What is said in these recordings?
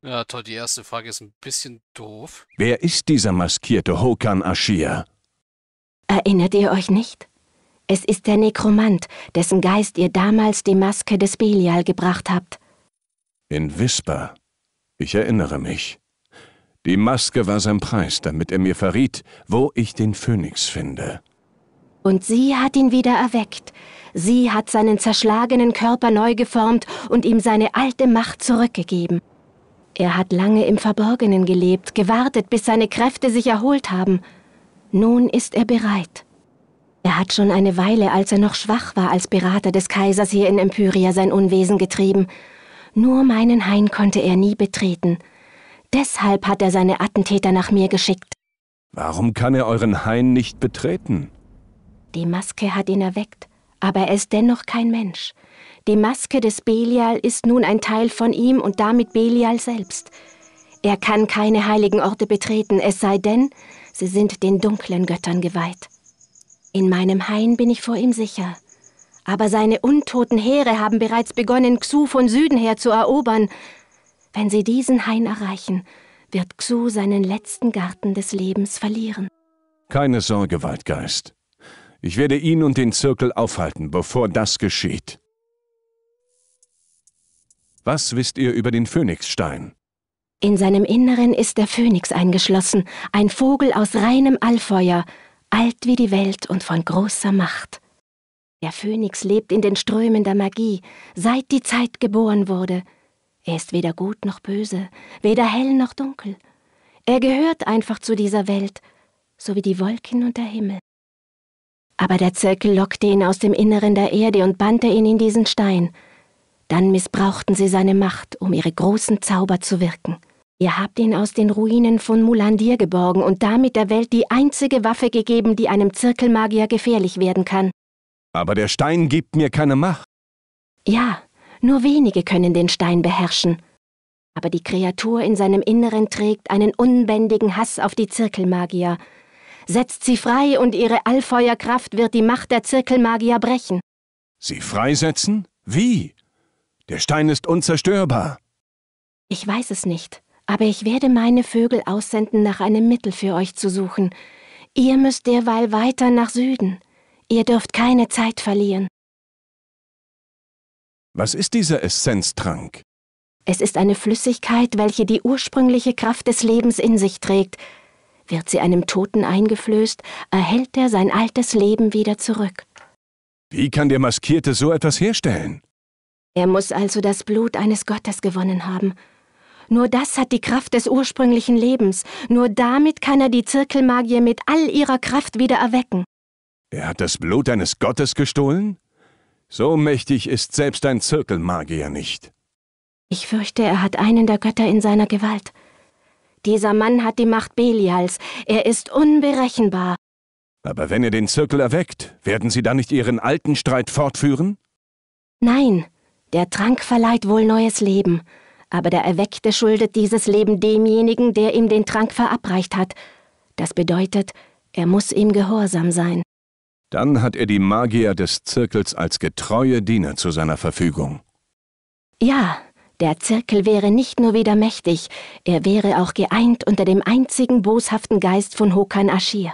Ja, toll, die erste Frage ist ein bisschen doof. Wer ist dieser maskierte Hokan Ashir? Erinnert ihr euch nicht? Es ist der Nekromant, dessen Geist ihr damals die Maske des Belial gebracht habt. In Wisper. Ich erinnere mich. Die Maske war sein Preis, damit er mir verriet, wo ich den Phönix finde. Und sie hat ihn wieder erweckt. Sie hat seinen zerschlagenen Körper neu geformt und ihm seine alte Macht zurückgegeben. Er hat lange im Verborgenen gelebt, gewartet, bis seine Kräfte sich erholt haben. Nun ist er bereit. Er hat schon eine Weile, als er noch schwach war, als Berater des Kaisers hier in Empyria sein Unwesen getrieben. Nur meinen Hain konnte er nie betreten. Deshalb hat er seine Attentäter nach mir geschickt. Warum kann er euren Hain nicht betreten? Die Maske hat ihn erweckt, aber er ist dennoch kein Mensch. Die Maske des Belial ist nun ein Teil von ihm und damit Belial selbst. Er kann keine heiligen Orte betreten, es sei denn, sie sind den dunklen Göttern geweiht. In meinem Hain bin ich vor ihm sicher. Aber seine untoten Heere haben bereits begonnen, Xu von Süden her zu erobern. Wenn sie diesen Hain erreichen, wird Xu seinen letzten Garten des Lebens verlieren. Keine Sorge, Waldgeist. Ich werde ihn und den Zirkel aufhalten, bevor das geschieht. Was wisst ihr über den Phönixstein? In seinem Inneren ist der Phönix eingeschlossen, ein Vogel aus reinem Allfeuer, alt wie die Welt und von großer Macht. Der Phönix lebt in den Strömen der Magie, seit die Zeit geboren wurde. Er ist weder gut noch böse, weder hell noch dunkel. Er gehört einfach zu dieser Welt, so wie die Wolken und der Himmel. Aber der Zirkel lockte ihn aus dem Inneren der Erde und bannte ihn in diesen Stein. Dann missbrauchten sie seine Macht, um ihre großen Zauber zu wirken. Ihr habt ihn aus den Ruinen von Mulandir geborgen und damit der Welt die einzige Waffe gegeben, die einem Zirkelmagier gefährlich werden kann. Aber der Stein gibt mir keine Macht. Ja, nur wenige können den Stein beherrschen. Aber die Kreatur in seinem Inneren trägt einen unbändigen Hass auf die Zirkelmagier. Setzt sie frei und ihre Allfeuerkraft wird die Macht der Zirkelmagier brechen. Sie freisetzen? Wie? Der Stein ist unzerstörbar. Ich weiß es nicht, aber ich werde meine Vögel aussenden, nach einem Mittel für euch zu suchen. Ihr müsst derweil weiter nach Süden. Ihr dürft keine Zeit verlieren. Was ist dieser Essenztrank? Es ist eine Flüssigkeit, welche die ursprüngliche Kraft des Lebens in sich trägt. Wird sie einem Toten eingeflößt, erhält er sein altes Leben wieder zurück. Wie kann der Maskierte so etwas herstellen? Er muss also das Blut eines Gottes gewonnen haben. Nur das hat die Kraft des ursprünglichen Lebens. Nur damit kann er die Zirkelmagier mit all ihrer Kraft wieder erwecken. Er hat das Blut eines Gottes gestohlen? So mächtig ist selbst ein Zirkelmagier nicht. Ich fürchte, er hat einen der Götter in seiner Gewalt. Dieser Mann hat die Macht Belials. Er ist unberechenbar. Aber wenn er den Zirkel erweckt, werden Sie dann nicht Ihren alten Streit fortführen? Nein, der Trank verleiht wohl neues Leben. Aber der Erweckte schuldet dieses Leben demjenigen, der ihm den Trank verabreicht hat. Das bedeutet, er muss ihm gehorsam sein. Dann hat er die Magier des Zirkels als getreue Diener zu seiner Verfügung. Ja, der Zirkel wäre nicht nur wieder mächtig, er wäre auch geeint unter dem einzigen boshaften Geist von Hokan Ashir.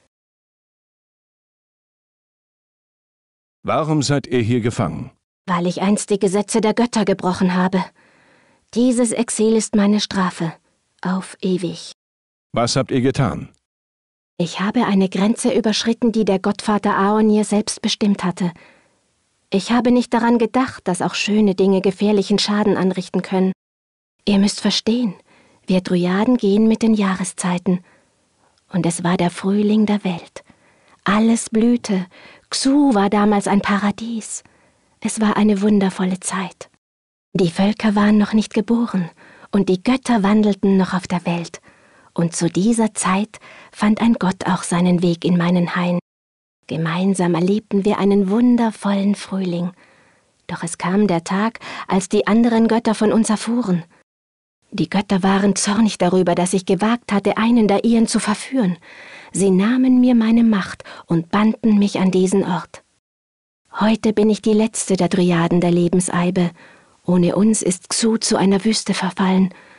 Warum seid ihr hier gefangen? Weil ich einst die Gesetze der Götter gebrochen habe. Dieses Exil ist meine Strafe. Auf ewig. Was habt ihr getan? Ich habe eine Grenze überschritten, die der Gottvater Aonir selbst bestimmt hatte. Ich habe nicht daran gedacht, dass auch schöne Dinge gefährlichen Schaden anrichten können. Ihr müsst verstehen, wir Dryaden gehen mit den Jahreszeiten. Und es war der Frühling der Welt. Alles blühte. Xu war damals ein Paradies. Es war eine wundervolle Zeit. Die Völker waren noch nicht geboren und die Götter wandelten noch auf der Welt. Und zu dieser Zeit fand ein Gott auch seinen Weg in meinen Hain. Gemeinsam erlebten wir einen wundervollen Frühling. Doch es kam der Tag, als die anderen Götter von uns erfuhren. Die Götter waren zornig darüber, dass ich gewagt hatte, einen der ihren zu verführen. Sie nahmen mir meine Macht und banden mich an diesen Ort. Heute bin ich die letzte der Dryaden der Lebenseibe. Ohne uns ist Xu zu einer Wüste verfallen.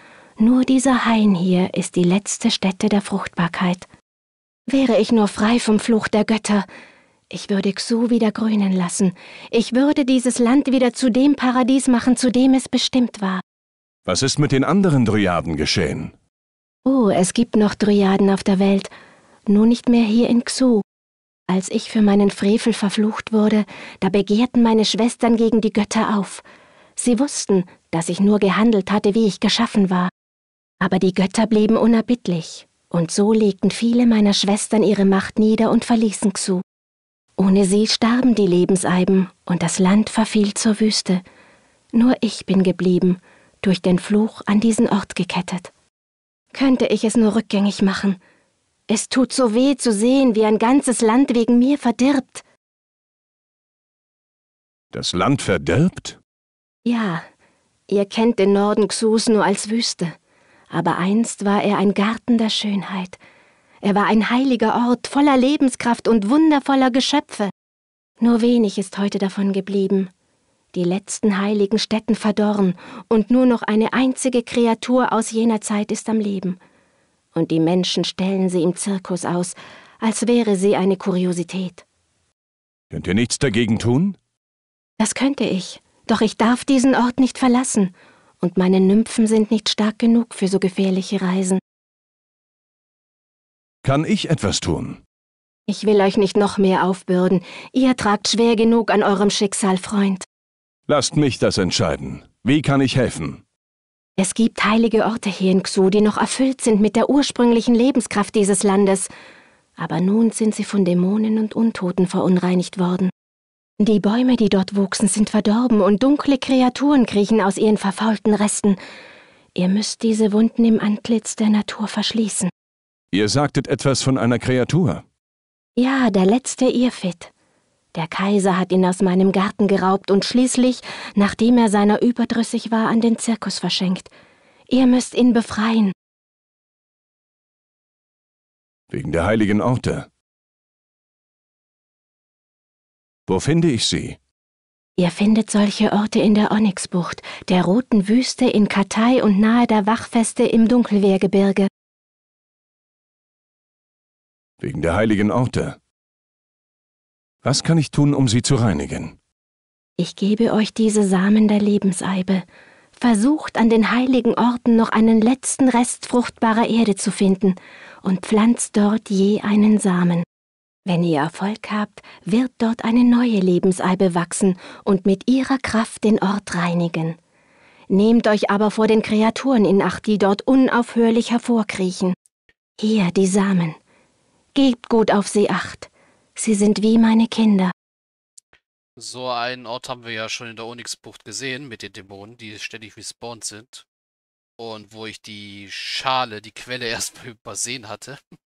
Nur dieser Hain hier ist die letzte Stätte der Fruchtbarkeit. Wäre ich nur frei vom Fluch der Götter, ich würde Xu wieder grünen lassen. Ich würde dieses Land wieder zu dem Paradies machen, zu dem es bestimmt war. Was ist mit den anderen Dryaden geschehen? Oh, es gibt noch Dryaden auf der Welt, nur nicht mehr hier in Xu. Als ich für meinen Frevel verflucht wurde, da begehrten meine Schwestern gegen die Götter auf. Sie wussten, dass ich nur gehandelt hatte, wie ich geschaffen war. Aber die Götter blieben unerbittlich, und so legten viele meiner Schwestern ihre Macht nieder und verließen Xu. Ohne sie starben die Lebenseiben, und das Land verfiel zur Wüste. Nur ich bin geblieben, durch den Fluch an diesen Ort gekettet. Könnte ich es nur rückgängig machen. Es tut so weh zu sehen, wie ein ganzes Land wegen mir verdirbt. Das Land verdirbt? Ja, ihr kennt den Norden Xus nur als Wüste. Aber einst war er ein Garten der Schönheit. Er war ein heiliger Ort voller Lebenskraft und wundervoller Geschöpfe. Nur wenig ist heute davon geblieben. Die letzten heiligen Stätten verdorren und nur noch eine einzige Kreatur aus jener Zeit ist am Leben. Und die Menschen stellen sie im Zirkus aus, als wäre sie eine Kuriosität. Könnt ihr nichts dagegen tun? Das könnte ich, doch ich darf diesen Ort nicht verlassen, und meine Nymphen sind nicht stark genug für so gefährliche Reisen. Kann ich etwas tun? Ich will euch nicht noch mehr aufbürden. Ihr tragt schwer genug an eurem Schicksal, Freund. Lasst mich das entscheiden. Wie kann ich helfen? Es gibt heilige Orte hier in Xu, die noch erfüllt sind mit der ursprünglichen Lebenskraft dieses Landes. Aber nun sind sie von Dämonen und Untoten verunreinigt worden. Die Bäume, die dort wuchsen, sind verdorben und dunkle Kreaturen kriechen aus ihren verfaulten Resten. Ihr müsst diese Wunden im Antlitz der Natur verschließen. Ihr sagtet etwas von einer Kreatur. Ja, der letzte Irrfit. Der Kaiser hat ihn aus meinem Garten geraubt und schließlich, nachdem er seiner überdrüssig war, an den Zirkus verschenkt. Ihr müsst ihn befreien. Wegen der heiligen Orte. Wo finde ich sie? Ihr findet solche Orte in der Onyxbucht, der Roten Wüste in Katai und nahe der Wachfeste im Dunkelwehrgebirge. Wegen der heiligen Orte. Was kann ich tun, um sie zu reinigen? Ich gebe euch diese Samen der Lebenseibe. Versucht an den heiligen Orten noch einen letzten Rest fruchtbarer Erde zu finden und pflanzt dort je einen Samen. Wenn ihr Erfolg habt, wird dort eine neue Lebenseibe wachsen und mit ihrer Kraft den Ort reinigen. Nehmt euch aber vor den Kreaturen in Acht, die dort unaufhörlich hervorkriechen. Hier die Samen. Gebt gut auf sie Acht. Sie sind wie meine Kinder. So einen Ort haben wir ja schon in der Onyxbucht gesehen mit den Dämonen, die ständig respawned sind. Und wo ich die Schale, die Quelle erstmal übersehen hatte.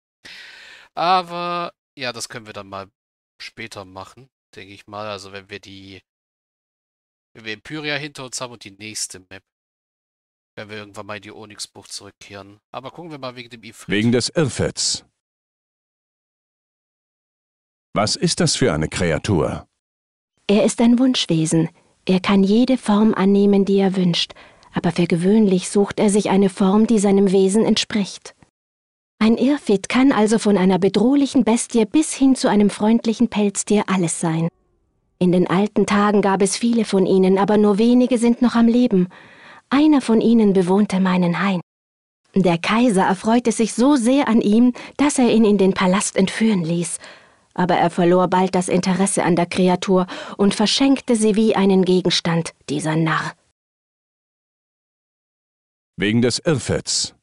Aber ja, das können wir dann mal später machen, denke ich mal. Also wenn wir Empyria hinter uns haben und die nächste Map, werden wir irgendwann mal in die Onyxbucht zurückkehren. Aber gucken wir mal wegen dem Ifrit. Wegen des Irrfits. Was ist das für eine Kreatur? Er ist ein Wunschwesen. Er kann jede Form annehmen, die er wünscht, aber für gewöhnlich sucht er sich eine Form, die seinem Wesen entspricht. Ein Irrfit kann also von einer bedrohlichen Bestie bis hin zu einem freundlichen Pelztier alles sein. In den alten Tagen gab es viele von ihnen, aber nur wenige sind noch am Leben. Einer von ihnen bewohnte meinen Hain. Der Kaiser erfreute sich so sehr an ihm, dass er ihn in den Palast entführen ließ. Aber er verlor bald das Interesse an der Kreatur und verschenkte sie wie einen Gegenstand, dieser Narr. Wegen des Irrfits.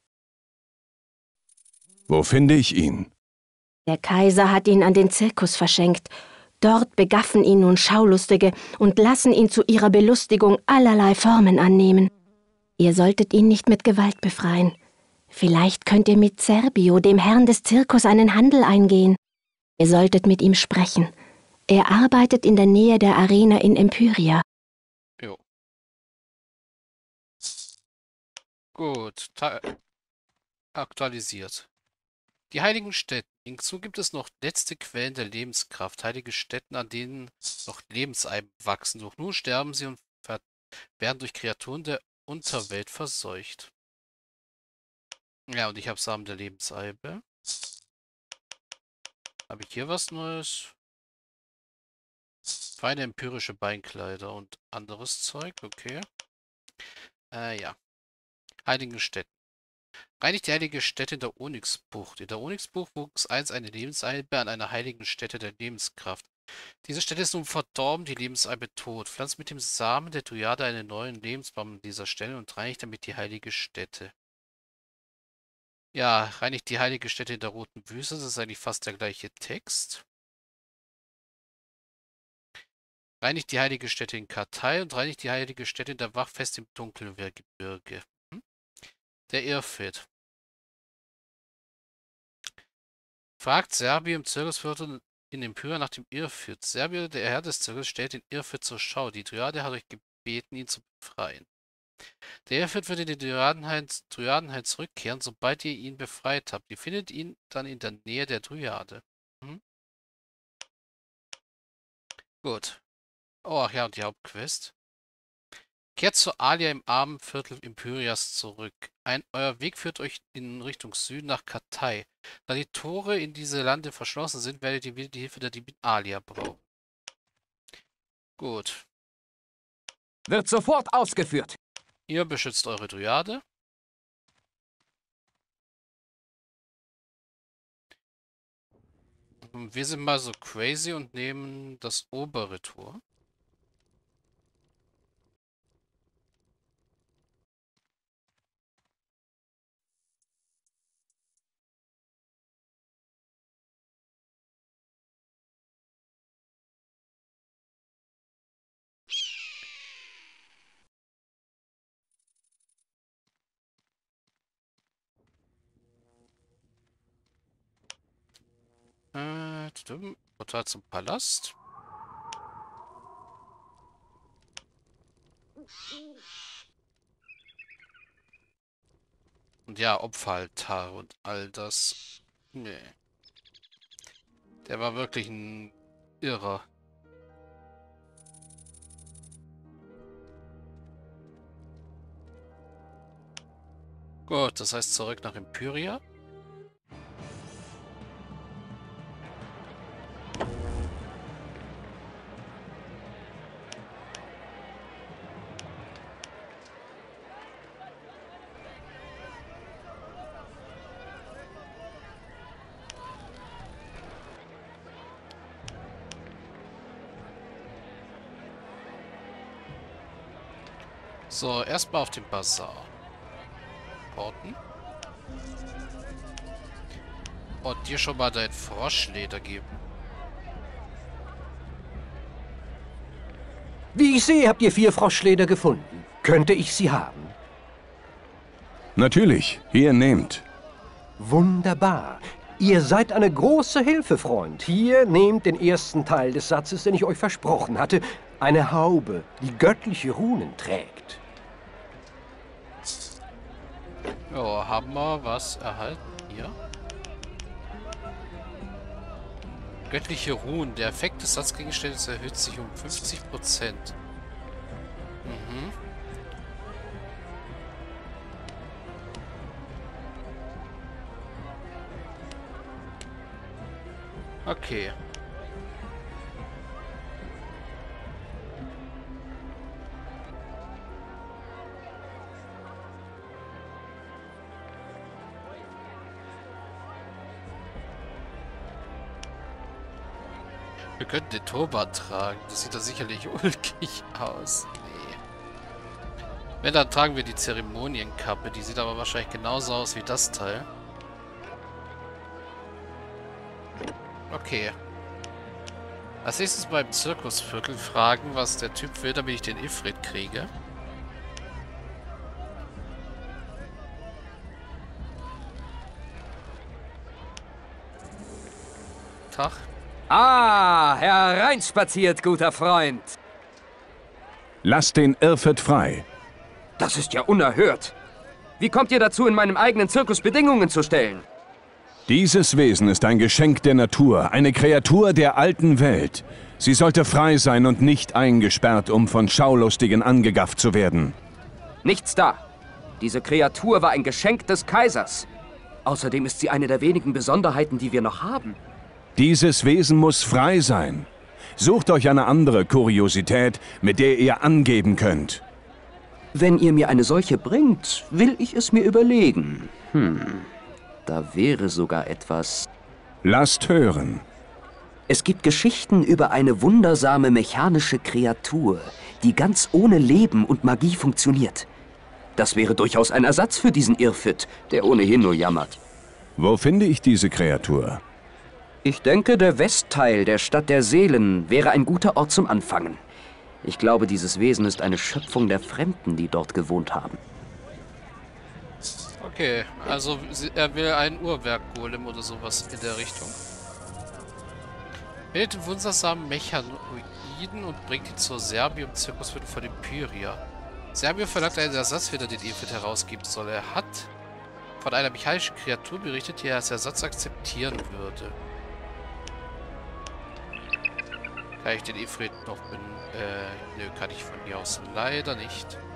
Wo finde ich ihn? Der Kaiser hat ihn an den Zirkus verschenkt. Dort begaffen ihn nun Schaulustige und lassen ihn zu ihrer Belustigung allerlei Formen annehmen. Ihr solltet ihn nicht mit Gewalt befreien. Vielleicht könnt ihr mit Zerbio, dem Herrn des Zirkus, einen Handel eingehen. Ihr solltet mit ihm sprechen. Er arbeitet in der Nähe der Arena in Empyria. Jo. Gut, aktualisiert. Die heiligen Stätten. Hinzu gibt es noch letzte Quellen der Lebenskraft. Heilige Stätten, an denen noch Lebenseiben wachsen. Doch nun sterben sie und werden durch Kreaturen der Unterwelt verseucht. Ja, und ich habe Samen der Lebensalbe. Habe ich hier was Neues? Feine empirische Beinkleider und anderes Zeug, okay. Ja. Heiligen Städten. Reinigt die heilige Stätte in der Onyxbucht. In der Onyxbucht wuchs einst eine Lebensalbe an einer heiligen Stätte der Lebenskraft. Diese Stätte ist nun verdorben, die Lebensalbe tot. Pflanzt mit dem Samen der Dryade einen neuen Lebensbaum an dieser Stelle und reinigt damit die heilige Stätte. Ja, reinigt die heilige Stätte in der Roten Wüste, das ist eigentlich fast der gleiche Text. Reinigt die heilige Stätte in Kartei und reinigt die heilige Stätte in der Wachfest im Dunkelgebirge. Der Irrfit. Fragt Serbio im Zirkusviertel in Empyra nach dem Irrfit. Serbio, der Herr des Zirkus, stellt den Irrfit zur Schau. Die Dryade hat euch gebeten, ihn zu befreien. Der Irrfit wird in die Dryadenheit zurückkehren, sobald ihr ihn befreit habt. Ihr findet ihn dann in der Nähe der Dryade. Gut. Oh, ach ja, und die Hauptquest. Kehrt zu Alia im armen Viertel Empyrias zurück. Euer Weg führt euch in Richtung Süden nach Kartei. Da die Tore in diese Lande verschlossen sind, werdet ihr wieder die Hilfe der Diebin Alia brauchen. Gut. Wird sofort ausgeführt. Ihr beschützt eure Dryade. Und wir sind mal so crazy und nehmen das obere Tor. Portal zum Palast. Und ja, Opferaltar und all das. Nee. Der war wirklich ein Irrer. Gut, das heißt zurück nach Empyria. So, erstmal auf den Bazar. Porten. Und dir schon mal dein Froschleder geben. Wie ich sehe, habt ihr 4 Froschleder gefunden. Könnte ich sie haben? Natürlich, hier nehmt. Wunderbar. Ihr seid eine große Hilfe, Freund. Hier, nehmt den ersten Teil des Satzes, den ich euch versprochen hatte. Eine Haube, die göttliche Runen trägt. Ja, haben wir was erhalten hier? Göttliche Ruhen. Der Effekt des Satzgegenstandes erhöht sich um 50%. Okay. Wir könnten den Turban tragen. Das sieht da sicherlich ulkig aus. Nee. Wenn, dann tragen wir die Zeremonienkappe. Die sieht aber wahrscheinlich genauso aus wie das Teil. Okay. Als nächstes beim Zirkusviertel fragen, was der Typ will, damit ich den Ifrit kriege. Tag. Ah, hereinspaziert, guter Freund. Lasst den Irrfit frei. Das ist ja unerhört. Wie kommt ihr dazu, in meinem eigenen Zirkus Bedingungen zu stellen? Dieses Wesen ist ein Geschenk der Natur, eine Kreatur der alten Welt. Sie sollte frei sein und nicht eingesperrt, um von Schaulustigen angegafft zu werden. Nichts da. Diese Kreatur war ein Geschenk des Kaisers. Außerdem ist sie eine der wenigen Besonderheiten, die wir noch haben. Dieses Wesen muss frei sein. Sucht euch eine andere Kuriosität, mit der ihr angeben könnt. Wenn ihr mir eine solche bringt, will ich es mir überlegen. Da wäre sogar etwas. Lasst hören. Es gibt Geschichten über eine wundersame mechanische Kreatur, die ganz ohne Leben und Magie funktioniert. Das wäre durchaus ein Ersatz für diesen Irrfit, der ohnehin nur jammert. Wo finde ich diese Kreatur? Ich denke, der Westteil der Stadt der Seelen wäre ein guter Ort zum Anfangen. Ich glaube, dieses Wesen ist eine Schöpfung der Fremden, die dort gewohnt haben. Okay, also er will einen Uhrwerk-Golem oder sowas in der Richtung. Findet den wundersamen Mechanoiden und bringt ihn zur Serbium-Zirkusviertel von Empyria. Serbio verlangt einen Ersatz, wenn er den Irrfit herausgeben soll. Er hat von einer mechanischen Kreatur berichtet, die er als Ersatz akzeptieren würde. Kann ich den Ifrit noch nö, kann ich von hier aus leider nicht.